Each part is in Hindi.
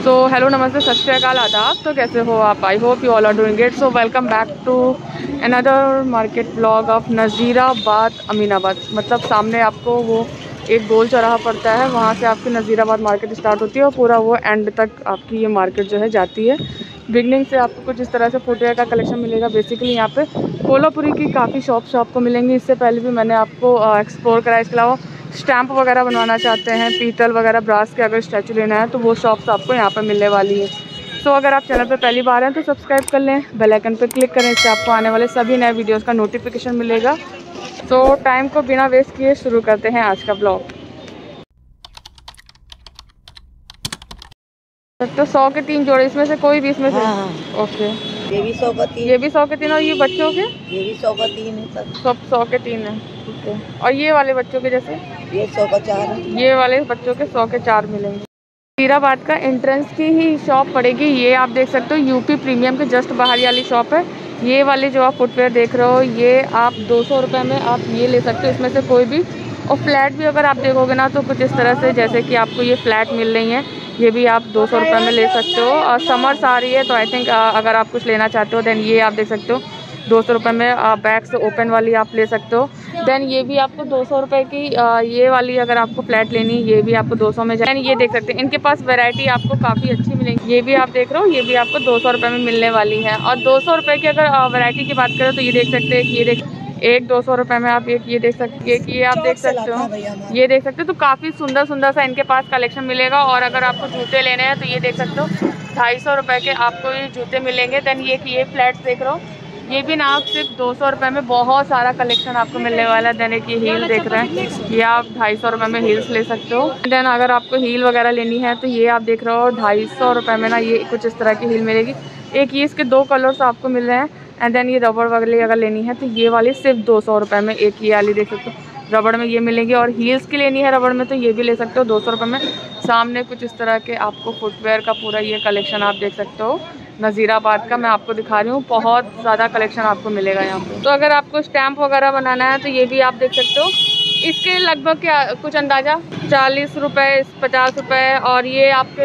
सो हेलो नमस्ते सत श्री अकाल आदाब। तो कैसे हो आप? I hope you all are doing it. So welcome back to another market blog of Nazirabad Aminabad. मतलब सामने आपको वो एक गोल चौराहा पड़ता है, वहाँ से आपकी नज़ीराबाद मार्केट स्टार्ट होती है और पूरा वो एंड तक आपकी ये मार्केट जो है जाती है। बिगनिंग से आपको कुछ इस तरह से फुटवेयर का कलेक्शन मिलेगा। बेसिकली यहाँ पे कोल्हापुरी की काफ़ी शॉप को मिलेंगी। इससे पहले भी मैंने आपको एक्सप्लोर कराया। इसके अलावा स्टैंप वगैरह बनवाना चाहते हैं, पीतल वगैरह ब्रास के अगर स्टैचू लेना है तो वो शॉप्स आपको यहाँ पर मिलने वाली है। सो अगर आप चैनल पर पहली बार हैं तो सब्सक्राइब कर लें, बेल आइकन पर क्लिक करें, इससे आपको आने वाले सभी नए वीडियोज़ का नोटिफिकेशन मिलेगा। सो टाइम को बिना वेस्ट किए शुरू करते हैं आज का ब्लॉग। तो 100 के 3 जोड़े, इसमें से कोई भी इसमें से? हाँ। ओके, ये भी 100 का 3, ये भी 100 के 3 और ये बच्चों के? ये भी 100 का 3 है सब 100 के 3 है। ठीक है। और ये वाले बच्चों के जैसे? ये 100 का 4 है। ये वाले बच्चों के 100 के 4 मिलेंगे। नज़ीराबाद का एंट्रेंस की ही शॉप पड़ेगी। ये आप देख सकते हो यूपी प्रीमियम के जस्ट बाहर वाली शॉप है। ये वाली जो आप फुटवेयर देख रहे हो ये आप 200 रुपये में आप ये ले सकते हो, इसमें से कोई भी। और फ्लैट भी अगर आप देखोगे ना तो कुछ इस तरह से जैसे कि आपको ये फ्लैट मिल रही हैं, ये भी आप 200 रुपये में ले सकते हो। और समर्स आ रही है तो आई थिंक अगर आप कुछ लेना चाहते हो देन ये आप देख सकते हो 200 रुपये में बैक से ओपन वाली आप ले सकते हो। देन ये भी आपको 200 रुपये की ये वाली अगर आपको फ्लैट लेनी है ये भी आपको 200 में जाए। ये देख सकते हैं, इनके पास वैरायटी आपको काफ़ी अच्छी मिलेगी। ये भी आप देख रहे हो, ये भी आपको 200 रुपये में मिलने वाली है। और 200 रुपये की अगर वैरायटी की बात करें तो ये देख सकते हैं, ये देख एक 200 रुपये में आप एक ये देख सकते हैं, ये आप देख सकते हो, ये देख सकते हो। तो काफ़ी सुंदर सुंदर सा इनके पास कलेक्शन मिलेगा। और अगर आपको जूते लेने हैं तो ये देख सकते हो 250 रुपये के आपको ये जूते मिलेंगे। देन ये फ्लैट्स देख रहे हो, ये भी ना आप सिर्फ 200 रुपये में बहुत सारा कलेक्शन आपको मिलने वाला है। देन एक ये हील देख रहे हैं, ये आप 250 रुपये में हील्स ले सकते हो। देन अगर आपको हील वगैरह लेनी है तो ये आप देख रहे हो 250 रुपये में ना ये कुछ इस तरह की हील मिलेगी। एक ये इसके 2 कलर्स आपको मिल रहे हैं। एंड देन ये रबड़ वगैरह अगर लेनी है तो ये वाली सिर्फ 200 रुपये में एक ये वाली देख सकते हो रबड़ में ये मिलेगी। और हील्स की लेनी है रबड़ में तो ये भी ले सकते हो 200 रुपये में। सामने कुछ इस तरह के आपको फुटवेयर का पूरा ये कलेक्शन आप देख सकते हो नज़ीराबाद का। मैं आपको दिखा रही हूँ, बहुत ज़्यादा कलेक्शन आपको मिलेगा यहाँ पे। तो अगर आपको स्टैम्प वगैरह बनाना है तो ये भी आप देख सकते हो। इसके लगभग क्या कुछ अंदाज़ा 40 रुपये, 50 रुपये और ये आपके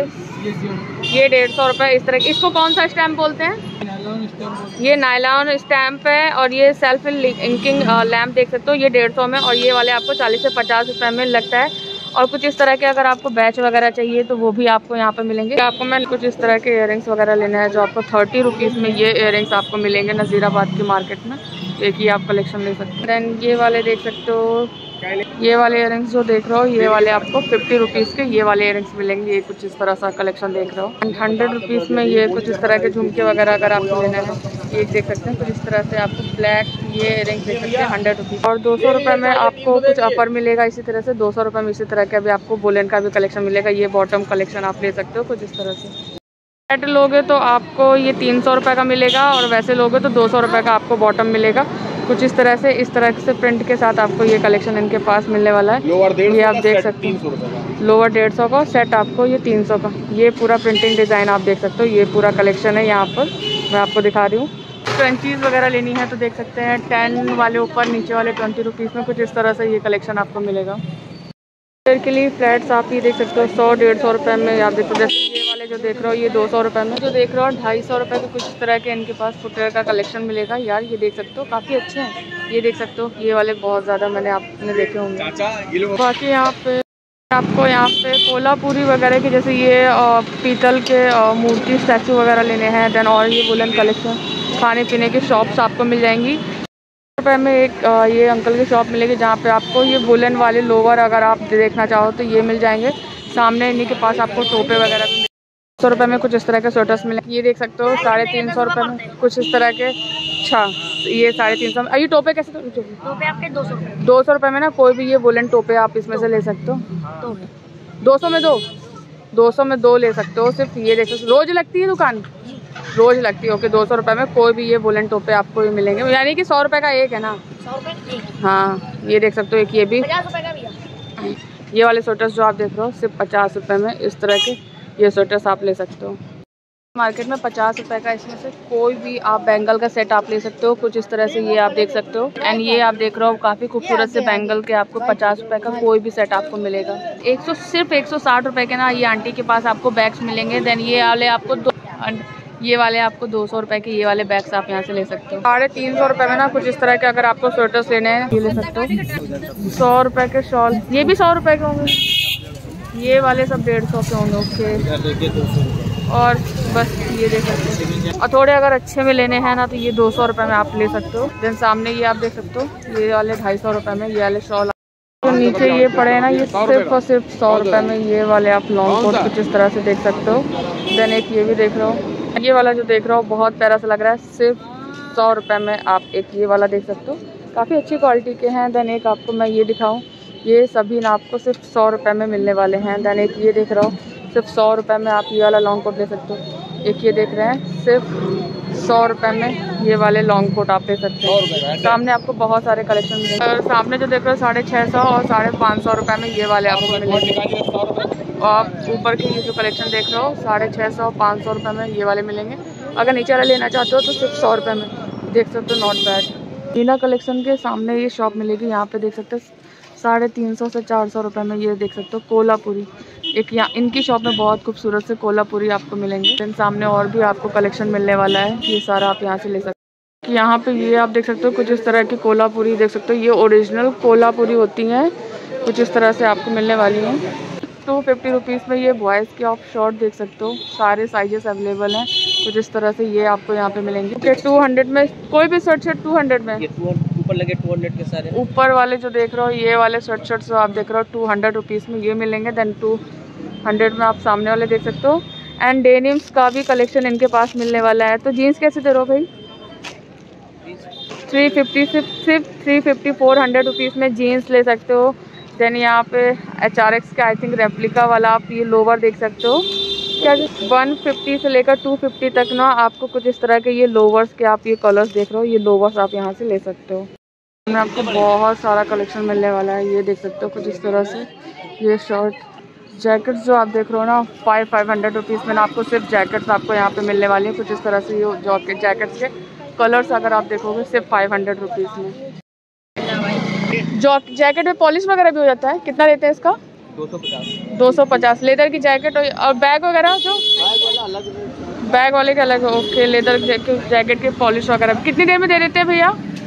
ये 150 रुपये इस तरह। इसको कौन सा स्टैम्प बोलते हैं? ये नायलॉन स्टैम्प है। और ये सेल्फ इंकिंग लैम्प देख सकते हो, ये 150 में। और ये वाले आपको 40 से 50 रुपये में लगता है। और कुछ इस तरह के अगर आपको बैच वगैरह चाहिए तो वो भी आपको यहाँ पे मिलेंगे। आपको मैं कुछ इस तरह के इयररिंग्स वगैरह लेना है जो आपको 30 रुपीज़ में ये इयररिंग्स आपको मिलेंगे नज़ीराबाद की मार्केट में। एक ही आप कलेक्शन ले सकते हो। देन ये वाले देख सकते हो, ये वाले इयररिंग्स जो देख रहे हो ये वाले आपको 50 रुपीज़ के ये वाले इयररिंग्स मिलेंगे। ये कुछ इस तरह सा कलेक्शन देख रहे हो। 100 रुपीज़ में ये कुछ इस तरह के झुमके वगैरह अगर आपको लेना है ये देख सकते हैं। कुछ इस तरह से आपको ब्लैक ये इयररिंग्स देख सकते हैं 100 रुपीज़। और 200 रुपये में आपको कुछ अपर मिलेगा इसी तरह से। 200 रुपये में इसी तरह का भी आपको वुलन का भी कलेक्शन मिलेगा। ये बॉटम कलेक्शन आप ले सकते हो कुछ इस तरह से। सेट लोगे तो आपको ये 300 रुपये का मिलेगा और वैसे लोगे तो 200 रुपये का आपको बॉटम मिलेगा कुछ इस तरह से। इस तरह से प्रिंट के साथ आपको ये कलेक्शन इनके पास मिलने वाला है। ये आप देख सकते हैं, लोअर 150 का, सेट आपको ये 300 का। ये पूरा प्रिंटिंग डिज़ाइन आप देख सकते हो, ये पूरा कलेक्शन है यहाँ पर मैं आपको दिखा रही हूँ। क्रंचीज़ वगैरह लेनी है तो देख सकते हैं 10 वाले ऊपर, नीचे वाले 20 रुपीज़ में कुछ इस तरह से ये कलेक्शन आपको मिलेगा। के लिए फ्लैट्स आप ये देख सकते हो 100-150 रुपये में। आप देखो जैसे ये वाले जो देख रहे हो ये 200 रुपये में, जो देख रहे हो 250 रुपये के कुछ इस तरह के इनके पास फुटवेयर का कलेक्शन मिलेगा। यार ये देख सकते हो काफ़ी अच्छे हैं। ये देख सकते हो ये वाले बहुत ज़्यादा आपने देखे होंगे। बाकी यहाँ पे आपको यहाँ पे कोल्हापुरी वगैरह के जैसे ये पीतल के मूर्ति स्टैचू वगैरह लेने हैं। देन और ये वुलन कलेक्शन, खाने पीने की शॉप्स आपको मिल जाएंगी। रुपये में एक ये अंकल की शॉप मिलेगी जहाँ पे आपको ये वुलन वाले लोवर अगर आप देखना चाहो तो ये मिल जाएंगे। सामने इन्हीं के पास आपको टोपे वगैरह भी 100 रुपये में कुछ इस तरह के स्वेटर्स मिले। ये देख सकते हो 350 रुपये में कुछ इस तरह के। अच्छा ये 350 में। ये टोपे कैसे? टोपे आपके 200 रुपये। 200 रुपये में ना कोई भी ये वुलन टोपे आप इसमें से ले सकते हो। 200 में 200 में 2 ले सकते हो सिर्फ। ये देख सकते रोज़ लगती है दुकान, रोज़ लगती है। ओके 200 रुपये में कोई भी ये वुलन टोपे आपको भी मिलेंगे, यानी कि 100 रुपये का एक है ना। 100 रुपये एक। हाँ ये देख सकते हो एक ये भी 50 रुपये का भी। ये वाले स्वेटर्स जो आप देख रहे हो सिर्फ 50 रुपये में इस तरह के ये स्वेटर्स आप ले सकते हो। मार्केट में 50 रुपए का। इसमें से कोई भी आप बैंगल का सेट आप ले सकते हो कुछ इस तरह से, ये आप देख सकते हो। एंड ये आप देख रहे हो काफ़ी खूबसूरत से बैंगल के आपको 50 रुपए का कोई भी सेट आपको मिलेगा। सिर्फ 160 रुपए के ना ये आंटी के पास आपको बैग्स मिलेंगे। देन ये वाले आपको ये वाले आपको 200 रुपए के ये वाले बैग्स आप यहाँ से ले सकते हो। 350 रुपए में ना कुछ इस तरह के अगर आपको स्वेटर्स लेने हैं ये ले सकते हो। 100 रुपए के शॉल, ये भी 100 रुपए के होंगे। ये वाले सब 150 के होंगे। ओके, और बस ये देख सकते हो। और थोड़े अगर अच्छे में लेने हैं ना तो ये 200 रुपए में आप ले सकते हो। देन सामने ये आप देख सकते हो ये वाले 250 रुपए में ये वाले शॉल। तो नीचे ये पड़े हैं ना ये सिर्फ और सिर्फ 100 रुपए में ये वाले आप लॉन्ग कोट कुछ इस तरह से देख सकते हो। देन एक ये भी देख रहे हो, ये वाला जो देख रहे हो बहुत प्यारा सा लग रहा है। सिर्फ 100 रुपए में आप एक ये वाला देख सकते हो, काफ़ी अच्छी क्वालिटी के हैं। देन एक आपको मैं ये दिखाऊँ, ये सभी ना आपको सिर्फ 100 रुपए में मिलने वाले हैं। देन एक ये देख रहा हो सिर्फ 100 रुपए में आप ये वाला लॉन्ग कोट ले सकते हो। एक ये देख रहे हैं सिर्फ 100 रुपए में ये वाले लॉन्ग कोट आप ले सकते हो। सामने आपको बहुत सारे कलेक्शन मिलेंगे। और सामने जो देख रहे हो 650 और 550 रुपए में ये वाले आपको मिलेंगे। और आप ऊपर की ये जो कलेक्शन देख रहे हो 650 और 500 रुपए में ये वाले मिलेंगे। अगर नीचे वाला लेना चाहते हो तो सिर्फ 100 रुपए में देख सकते हो। Not bad. मीना कलेक्शन के सामने ये शॉप मिलेगी, यहाँ पे देख सकते हो 350 से 400 रुपए में ये देख सकते हो कोल्हापुरी। एक यहाँ इनकी शॉप में बहुत खूबसूरत से कोल्हापुरी आपको मिलेंगे। देन सामने और भी आपको कलेक्शन मिलने वाला है, ये सारा आप यहाँ से ले सकते हो। यहाँ पे ये आप देख सकते हो कुछ इस तरह की कोल्हापुरी देख सकते हो, ये ओरिजिनल कोल्हापुरी होती हैं कुछ इस तरह से आपको मिलने वाली हैं। 250 रुपीज़ में ये बॉयज़ के आप शॉर्ट देख सकते हो, सारे साइजेस अवेलेबल हैं कुछ इस तरह से ये आपको यहाँ पे मिलेंगे। ओके, 200 में कोई भी शर्ट 200 में ऊपर लगे 200 के सारे। ऊपर वाले जो देख रहे हो ये वाले शर्ट्स जो आप देख रहे हो 200 रुपीज़ में ये मिलेंगे। देन 200 में आप सामने वाले देख सकते हो। एंड डेनिम्स का भी कलेक्शन इनके पास मिलने वाला है। तो जीन्स कैसे दे रहे हो भाई? 350 सिर्फ 350 400 रुपीज़ में जीन्स ले सकते हो। देन यहाँ पे HRX का आई थिंक रेप्लिका वाला आप ये लोवर देख सकते हो। क्या 150 से लेकर 250 तक ना आपको कुछ इस तरह के ये लोवर्स के आप ये कलर्स देख रहे हो, ये लोवर्स आप यहाँ से ले सकते हो। में आपको बहुत सारा कलेक्शन मिलने वाला है, ये देख सकते हो कुछ इस तरह से। ये शर्ट जैकेट्स जो आप देख रहे हो ना 500 रुपीज़ में ना आपको सिर्फ जैकेट्स आपको यहाँ पे मिलने वाली है कुछ इस तरह से। ये जैकेट्स के कलर्स अगर आप देखोगे सिर्फ 500 रुपीज़ में। जैकेट में पॉलिश वगैरह भी हो जाता है, कितना लेते हैं इसका? 250 लेदर की जैकेट। और बैग वगैरह जो बैग वाले के अलग है। ओके, लेदर जैकेट के पॉलिश वगैरह कितनी देर में दे देते हैं भैया?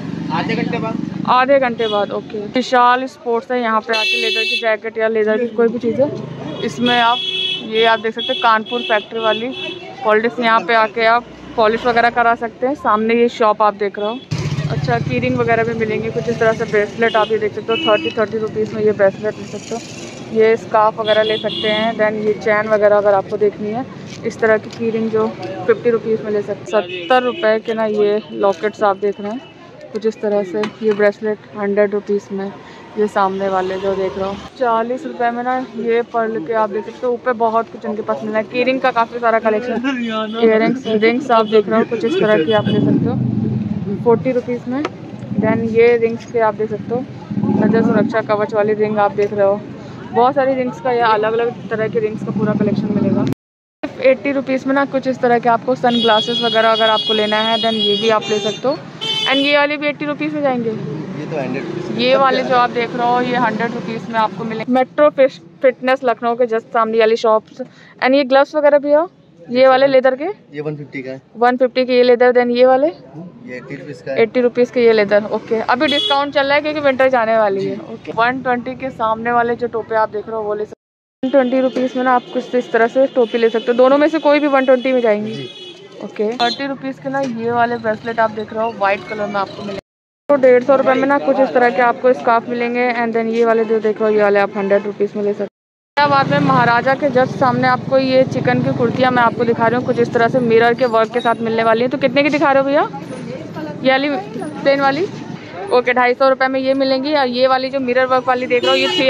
आधे घंटे बाद। ओके, विशाल स्पोर्ट्स है, यहाँ पे आके लेदर की जैकेट या लेदर की कोई भी चीज़ है इसमें आप ये आप देख सकते हैं कानपुर फैक्ट्री वाली पॉलिश, यहाँ पे आके आप पॉलिश वगैरह करा सकते हैं। सामने ये शॉप आप देख रहे हो। अच्छा, की रिंग वगैरह भी मिलेंगी कुछ इस तरह से। ब्रेसलेट आप ये देख सकते हो 30 रुपीज़ में ये ब्रेसलेट ले सकते हो। ये स्कार्फ वगैरह ले सकते हैं। देन ये चैन वगैरह अगर आपको देखनी है इस तरह की रिंग जो 50 रुपीज़ में ले सकते। 70 रुपये के ना ये लॉकेट्स आप देख रहे हैं कुछ इस तरह से। ये ब्रेसलेट 100 रुपीज़ में। ये सामने वाले जो देख रहे हो 40 रुपये में ना ये पर्ल के आप देख सकते हो। ऊपर बहुत कुछ इनके पास मिला है। की रिंग का काफ़ी सारा कलेक्शन। इयररिंग्स रिंग्स आप देख रहे हो कुछ इस तरह की आप ले सकते हो 40 रुपीज़ में। देन ये रिंग्स के आप देख सकते हो, नजर सुरक्षा कवच वाली रिंग आप देख रहे हो। बहुत सारी रिंग्स का या अलग अलग तरह के रिंग्स का पूरा कलेक्शन मिलेगा। 80 रुपीज़ में ना कुछ इस तरह के आपको सन ग्लासेस वगैरह अगर आपको लेना है देन ये भी आप ले सकते हो। एंड ये वाले भी 80 रुपीज़ में जाएंगे। ये तो 100। ये वाले जो आप देख रहे हो ये 100 रुपीज़ में आपको मिलेंगे। मेट्रो फिटनेस लखनऊ के जस्ट सामने वाली शॉप्स। एंड ये ग्लव्स वगैरह भी हो, ये वाले लेदर के ये 150 का है। 150 के ये लेदर। देन ये वाले ये 80 रुपीज़ का है। 80 रुपीज़ के ये लेदर। ओके, अभी डिस्काउंट चल रहा है क्योंकि विंटर जाने वाली है। ओके, 120 के सामने वाले जो टोपे आप देख रहे हो वो ले सकते हो। 120 रुपीज़ में ना आप कुछ इस तरह से टोपी ले सकते हो। दोनों में से कोई भी 120 में जाएंगी। ओके, 30 रुपीज़ के ना ये वाले ब्रेसलेट आप देख रहे हो वाइट कलर में आपको मिलेंगे। तो 150 रुपये में ना कुछ इस तरह के आपको स्कार्फ मिलेंगे। एंड देन ये वाले जो देख रहे हो ये वाले आप 100 रुपीज़ में ले सकते हो। हैदराबाद में महाराजा के जस्ट सामने आपको ये चिकन की कुर्तियाँ मैं आपको दिखा रही हूँ कुछ इस तरह से मिरर के वर्क के साथ मिलने वाली है। तो कितने की दिखा रहे हो भैया? ये वाली प्लेन वाली ओके 250 रुपये में ये मिलेंगी। और ये वाली जो मिरर वर्क वाली देख रहे हो ये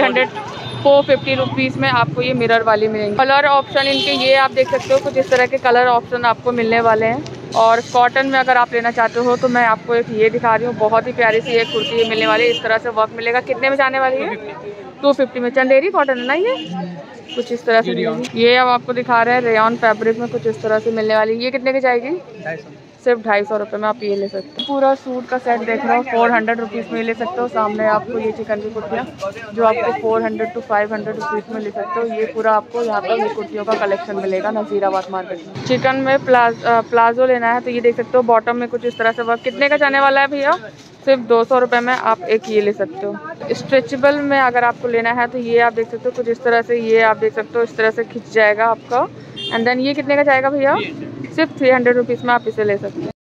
450 रुपीज़ में आपको ये मिरर वाली मिलेंगी। कलर ऑप्शन इनके ये आप देख सकते हो कुछ इस तरह के कलर ऑप्शन आपको मिलने वाले हैं। और कॉटन में अगर आप लेना चाहते हो तो मैं आपको एक ये दिखा रही हूँ, बहुत ही प्यारी सी एक कुर्ती मिलने वाली है। इस तरह से वर्क मिलेगा। कितने में जाने वाली है? 250 में। चंदेरी कॉटन है ना ये? कुछ इस तरह से मिलेगी। ये अब आपको दिखा रहे हैं रेयॉन फैब्रिक में कुछ इस तरह से मिलने वाली। ये कितने की जाएगी? 250। सिर्फ 250 रुपये में आप ये ले सकते हो। पूरा सूट का सेट देख रहे हो 400 रुपीज़ में ले सकते हो। सामने आपको ये चिकन की कुर्तियाँ जो आपको 400 to 500 रुपीज़ में ले सकते हो। ये पूरा आपको यहाँ पर ये कुर्तियों का कलेक्शन मिलेगा नज़ीराबाद मार्केट में। चिकन में प्लाजो लेना है तो ये देख सकते हो बॉटम में कुछ इस तरह से वर्क। कितने का जाने वाला है भैया? सिर्फ 200 रुपये में आप एक ये ले सकते हो। स्ट्रेचेबल में अगर आपको लेना है तो ये आप देख सकते हो कुछ इस तरह से, ये आप देख सकते हो इस तरह से खिंच जाएगा आपका। एंड देन ये कितने का जाएगा भैया? सिर्फ 300 रुपीज़ में आप इसे ले सकते हैं।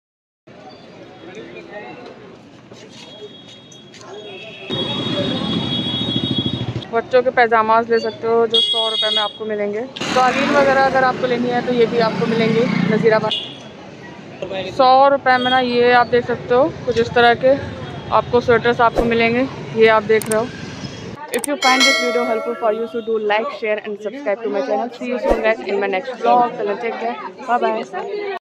बच्चों के पैजामाज ले सकते हो जो 100 रुपये में आपको मिलेंगे। कालीन वगैरह अगर आपको लेनी है तो ये भी आपको मिलेंगे नज़ीराबाद 100 रुपये में ना। ये आप देख सकते हो कुछ इस तरह के आपको स्वेटर्स आपको मिलेंगे। ये आप देख रहे हो। If you find this video helpful for you, so do like, share and subscribe to my channel. See you soon guys in my next vlog. Take care. Bye bye.